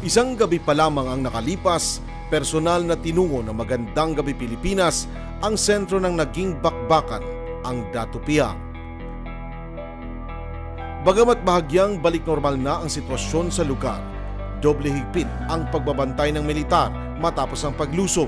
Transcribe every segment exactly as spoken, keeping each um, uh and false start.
Isang gabi pa lamang ang nakalipas, personal na tinungo ng Magandang Gabi Pilipinas ang sentro ng naging bakbakan, ang Datu Piang. Bagamat bahagyang balik normal na ang sitwasyon sa lugar, doble higpit ang pagbabantay ng militar matapos ang paglusob.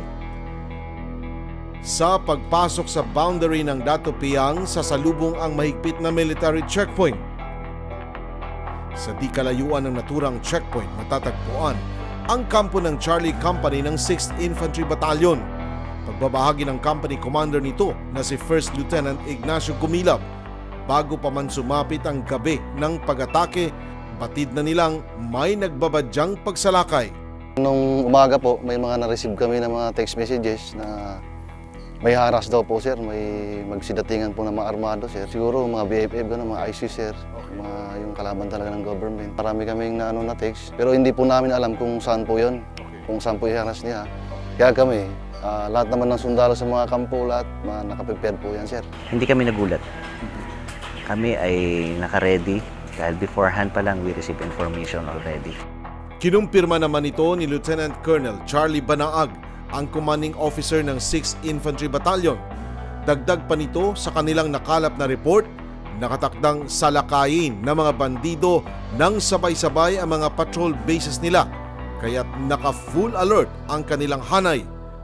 Sa pagpasok sa boundary ng Datu Piang, sasalubong ang mahigpit na military checkpoint. Sa di kalayuan ng naturang checkpoint matatagpuan ang kampo ng Charlie Company ng sixth Infantry Battalion. Pagbabahagi ng company commander nito na si First Lieutenant Ignacio Gumilab. Bago pa man sumapit ang gabi ng pag-atake, batid na nilang may nagbabadyang pagsalakay. Nung umaga po, may mga na-receive kami ng mga text messages na may harassed daw po, sir. May magsidatingan po ng mga armado, sir. Siguro mga B F F, gano, mga I C, sir. Mga yung kalaban talaga ng government. Marami kaming na, ano, na text. Pero hindi po namin alam kung saan po yun. Kung saan po i-harass niya. Kaya kami, uh, lahat naman ng sundalo sa mga kampo, lahat mga nakaprepare po yan, sir. Hindi kami nagulat. Kami ay naka-ready. Dahil beforehand pa lang, we receive information already. Kinumpirma naman ito ni Lieutenant Colonel Charlie Banaag, ang commanding officer ng sixth Infantry Battalion. Dagdag pa nito sa kanilang nakalap na report, nakatakdang salakayin ng mga bandido nang sabay-sabay ang mga patrol bases nila, kaya't naka-full alert ang kanilang hanay.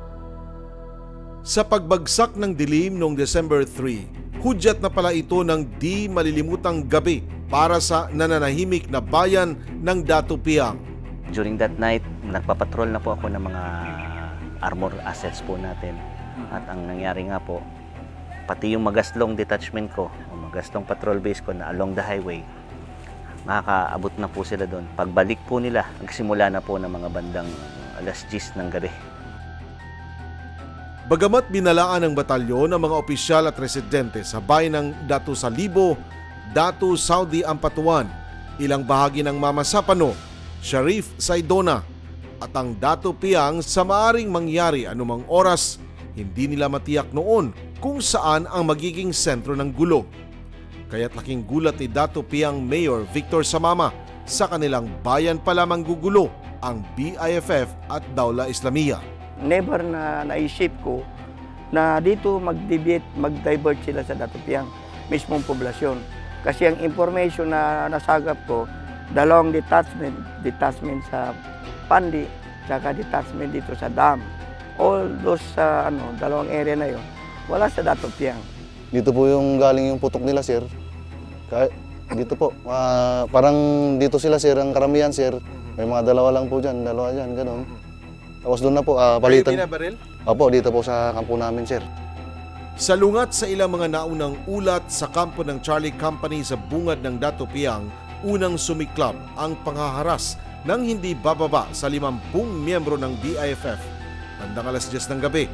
Sa pagbagsak ng dilim noong December three, hudyat na pala ito ng di malilimutang gabi para sa nananahimik na bayan ng Datu Piang. During that night, nagpapatrol na po ako ng mga armor assets po natin. At ang nangyari nga po, pati yung magaslong detachment ko, o magaslong patrol base ko na along the highway, makakaabot na po sila doon. Pagbalik po nila, nagsimula na po ng mga bandang alas diyes ng gabi. Bagamat binalaan ng batalyon ang mga opisyal at residente sa bayan ng Datu Salibo, Datu Saudi Ampatuan, ilang bahagi ng Mama Sapano, Sharif Saidona, at ang Datu Piang sa maaring mangyari anumang oras, hindi nila matiyak noon kung saan ang magiging sentro ng gulo. Kaya't laking gulat ni Datu Piang Mayor Victor Samama sa kanilang bayan pa lamang gugulo ang B I F F at Dawla Islamiyya. Never na naisip ko na dito mag-deviate, mag-divert sila sa Datu Piang, mismong poblasyon. Kasi ang information na nasagap ko, dalawang detachment, detachment sa Pandi, tsaka detachment dito sa dam. All those sa uh, ano, dalawang area na yon, wala sa Datu Piang. Dito po yung galing yung putok nila, sir. Kaya, dito po, uh, parang dito sila, sir, ang karamihan, sir. May mga dalawa lang po dyan, dalawa dyan, gano'n. Tapos doon na po, uh, palitan. Kayo binabaril? Opo, dito po sa kampo namin, sir. Salungat sa ilang mga naunang ulat sa kampo ng Charlie Company sa bungad ng Datu Piang, unang sumiklab ang panghaharas nang hindi bababa sa limampung miyembro ng B I F F bandang alas diyes ng gabi.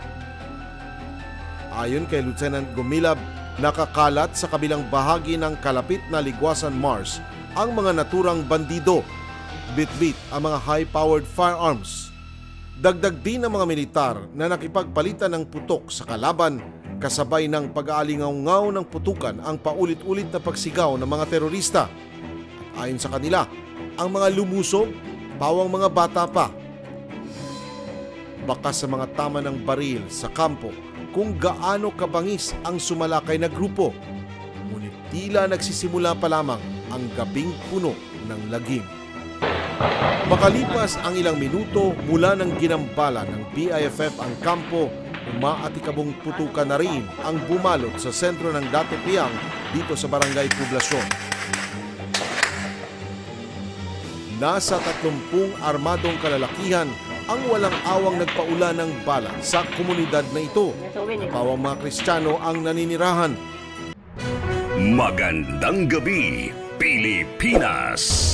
Ayon kay Lieutenant Gumilab, nakakalat sa kabilang bahagi ng kalapit na Ligwasan Mars ang mga naturang bandido, bit-bit ang mga high-powered firearms. Dagdag din ang mga militar na nakipagpalitan ng putok sa kalaban kasabay ng pag-aalingaw-ngaw ng putukan ang paulit-ulit na pagsigaw ng mga terorista. At ayon sa kanila, ang mga lumusob, pawang mga bata pa. Baka sa mga tama ng baril sa kampo kung gaano kabangis ang sumalakay na grupo. Ngunit tila nagsisimula pa lamang ang gabing puno ng lagim. Makalipas ang ilang minuto mula ng ginambala ng B I F F ang kampo, umaatikabong putukan na rin ang bumalot sa sentro ng Datu Piang dito sa barangay Poblacion. Nasa tatlumpung armadong kalalakihan ang walang awang nagpaula ng bala sa komunidad na ito. Pawang mga Kristiyano ang naninirahan. Magandang Gabi Pilipinas!